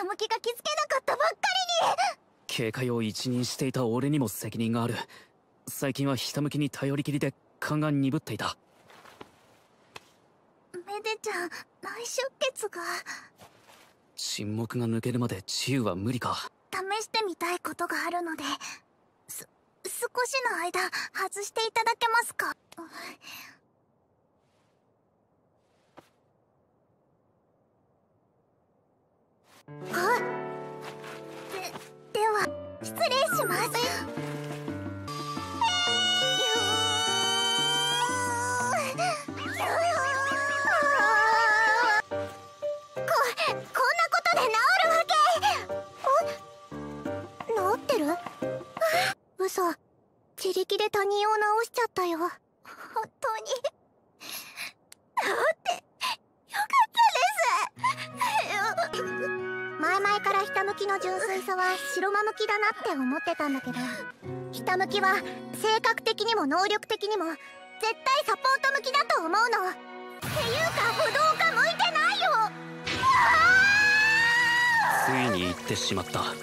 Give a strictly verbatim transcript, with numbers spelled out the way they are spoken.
下向きが気づけなかったばっかりに。 警戒を一任していた俺にも責任がある。最近はひたむきに頼りきりで勘が鈍っていた。 メデちゃん、内出血が。 沈黙が抜けるまで治癒は無理か。 試してみたいことがあるので、す少しの間外していただけますか。あ、で、では失礼します。こ、こんなことで治るわけ。治ってる？嘘。自力で他人を治しちゃったよ。本当に治ってよかったです。前々からひたむきの純粋さは白間向きだなって思ってたんだけど、ひたむきは性格的にも能力的にも絶対サポート向きだと思うの。っていうか武道家向いてないよ。 ついに言ってしまった。